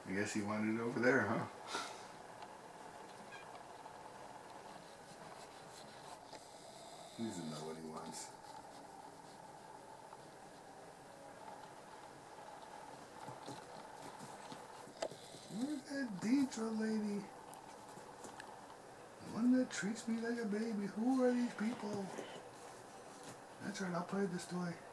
I guess he wanted it over there, huh? He doesn't know what he wants. Where's that Deidre lady? The one that treats me like a baby. Who are these people? That's right, I'll play this toy.